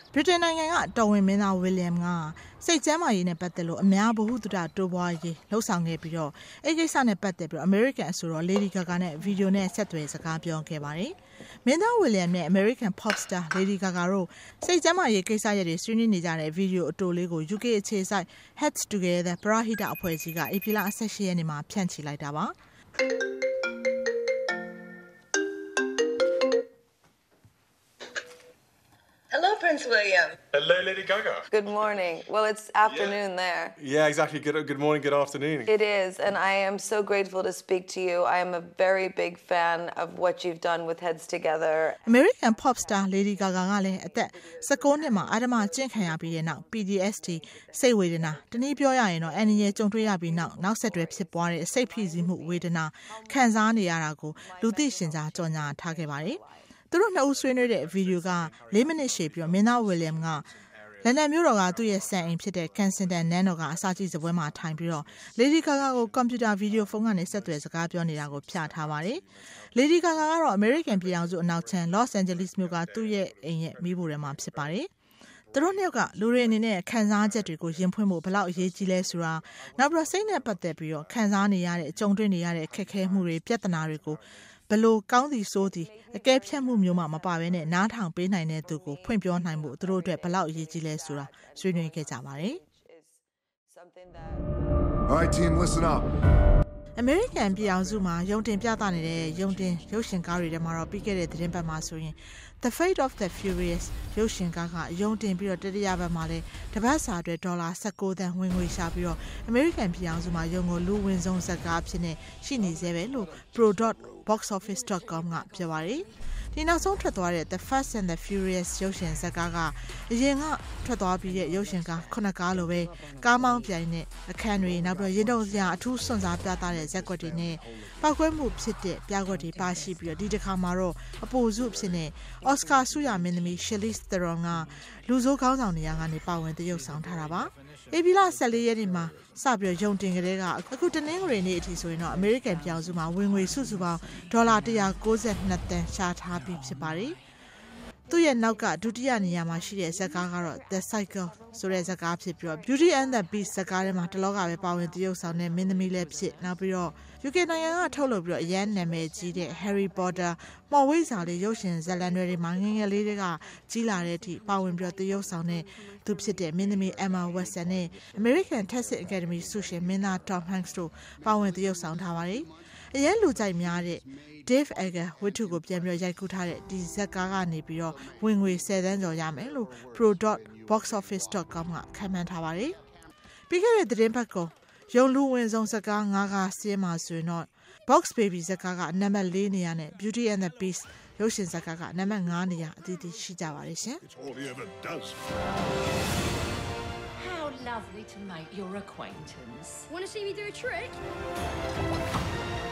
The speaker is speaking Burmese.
Britain နိုင်ငံကတော်ဝင်မင်းသား William ကစိတ်ကျမ်းမာရေးနဲ့ပတ်သက်လို့အများဗဟုသုတတိုးပွားရေးလှုပ်ဆောင်ခဲ့ပြီးတော့အဲ့ကိစ္စနဲ့ပတ်သက်ပြီးတော့ American အဆိုတော် Lady Gaga နဲ့ဗီဒီယိုနဲ့ဆက်သွယ်စကားပြောခဲ့ပါတယ်။မင်းသား William နဲ့ American pop star Lady Gaga တို့စိတ်ကျမ်းမာရေးကိစ္စရပ်တွေဆွေးနွေးနေကြတဲ့ဗီဒီယိုအတိုလေးကို UK အခြေစိုက် Heads Together ပရဟိတအဖွဲ့အစည်းကဧပြီလ18ရက်နေ့မှာဖြန့်ချိလိုက်တာပါ။ Hello, Prince William. Hello, Lady Gaga. Good morning. Well, it's afternoon there. Yeah, exactly. Good morning, good afternoon. It is, and I am so grateful to speak to you. I am a very big fan of what you've done with Heads Together. American pop star Lady Gaga ကလည်းအသက်19နှစ်မှာအာဓမကျင့်ခံရပြီးတဲ့နောက် PTSD စိတ်ဝေဒနာတနည်းပြောရရင်တော့အန်နီရဲ့ကြုံတွေ့ရပြီးနောက်ဆက်တွဲဖြစ်ပွားတဲ့စိတ်ဖိစီးမှုဝေဒနာခံစားနေရတာကိုလူသိရှင်ကြားကြော်ညာထားခဲ့ပါတယ်။သူတို့နှစ်ဦးဆွေးနွေးတဲ့ဗီဒီယိုက4မိနစ်ရှည်ပြီးမင်းသား William ကလန်ဒန်မြို့တော်ကသူ့ရဲ့စံအိမ်ဖြစ်တဲ့ Kensington နန်းတော်ကအစာကြည့်စပွဲမှာထိုင်ပြီးတော့ Lady Gaga ကိုကွန်ပျူတာဗီဒီယိုဖုန်းကနေဆက်သွယ်စကားပြောနေတာကိုပြထားပါတယ်။ Lady Gaga ကတော့ American ပြည်ထောင်စုအနောက်ချမ်း Los Angeles မြို့ကသူ့ရဲ့အိမ်ရဲ့မိဖို့ထဲမှာဖြစ်ပါတယ်။သူတို့နှစ်ယောက်ကလူတွေအနေနဲ့ခံစားချက်တွေကိုရင်ဖွင့်ဖို့ဘလောက်အရေးကြီးလဲဆိုတာနောက်ပြီးစိတ်နဲ့ပတ်သက်ပြီးတော့ခံစားနေရတဲ့ကြုံတွေ့နေရတဲ့ခက်ခဲမှုတွေပြဿနာတွေကိုဘလို့ကောင်းသည်ဆိုသည်အကဲဖြတ်မှုမျိုးမှမပါဘဲနဲ့နားထောင်ပေးနိုင်တဲ့သူကိုဖွင့်ပြောနိုင်မှုသူတို့အတွက်ဘလောက်အရေးကြီးလဲဆိုတာဆွေးနွေးခဲ့ကြပါတယ် All right, team, listen up. American ပြည်အောင်စုမှာရုံတင်ပြသနေတဲ့ရုံတင်ရုပ်ရှင်ကားတွေထဲမှာတော့ပြီးခဲ့တဲ့သတင်းပတ်မှာဆိုရင် The Fate of the Furious ရုပ်ရှင်ကားကရုံတင်ပြီးတော့တတိယပတ်မှာလည်းတပတ်စာအတွက်ဒေါ်လာ19သန်းဝင်ငွေရှာပြီးတော့ American ပြည်အောင်စုမှာရုံကိုလူဝင်ဆုံးဇာတ်ကားဖြစ်နေရှိနေသေးပဲလို့ pro.boxoffice.com ကပြောပါတယ်ဒီနောက်ဆုံးထွက်သွားတဲ့ The Fast and the Furious ရုပ်ရှင်ဇာတ်ကားကအရင်ကထွက်သွားပြီးတဲ့ရုပ်ရှင်ကား9ကားလိုပဲကားမောင်းပြိုင်တဲ့အခန်းတွေနောက်ပြီးရင်တုံစရာအထူးစွန့်စားပြသတဲ့ဇာတ်ကွက်တွေနဲ့ပောက်ကွဲမှုဖြစ်တဲ့ပြကွက်တွေပါရှိပြီးတော့ဒီတစ်ခါမှာတော့အပိုစုဖြစ်နေအော်စကာဆုရမင်းသမီး Charlize Theron ကလူဆိုးခေါင်းဆောင်နေရာကနေပါဝင်သရုပ်ဆောင်ထားတာပါဧပြီလ14ရက်နေ့မှာစပြီးရုံတင်ကလေးကအခုတနင်္ဂနွေနေ့အထိဆိုရင်တော့ American ပြည်အောင်စုမှာဝင်ငွေစုစုပေါင်းဒေါ်လာ192သန်းရှာထားပြီးဖြစ်ပါတယ်သူ့ရဲ့နောက်ကဒုတိယနေရာမှာရှိတဲ့ဇာတ်ကားကတော့ The Cycle ဆိုတဲ့ဇာတ်ကားဖြစ်ပြီးတော့ Beauty and the Beast ဇာတ်ကားထဲမှာတလောကပဲပါဝင်သရုပ်ဆောင်တဲ့မင်းသမီးလည်းဖြစ်နောက်ပြီးတော့ UK နိုင်ငံကထုတ်လုပ်ပြီးတော့အရန်နာမည်ကြီးတဲ့ Harry Potter မော်ဝိဇာလေးရုပ်ရှင်ဇာတ်လမ်းတွေမှာငယ်ငယ်လေးတွေကကြီးလာတဲ့အထိပါဝင်ပြီးတော့သရုပ်ဆောင်တဲ့သူဖြစ်တဲ့မင်းသမီး Emma Watson နဲ့ American Texas Academy ဆုရှင်မင်းသား Tom Hanks တို့ပါဝင်သရုပ်ဆောင်ထားပါတယ်အရန်လူကြိုက်များတဲ့ Dave Egger ဝတ္ထုကိုပြန်ပြီးရိုက်ကူးထားတဲ့ဒီဇာတ်ကားကနေပြီးတော့ဝင်ငွေ10သန်းကျော်ရမယ်လို့ pro.boxoffice.com ကခန့်မှန်းထားပါတယ်ပြီးခဲ့တဲ့သတင်းပတ်ကရုံလူဝင်ဆုံးဇာတ်ကား9ကားစီးမှာဆိုရင်တော့ Box Baby ဇာတ်ကားကနံပါတ်4နေရာနဲ့ Beauty and the Beast ရုပ်ရှင်ဇာတ်ကားကနံပါတ်5နေရာအသီးသီးရှိကြပါတယ်ရှင် How lovely to make your acquaintance. Want to see me do a trick?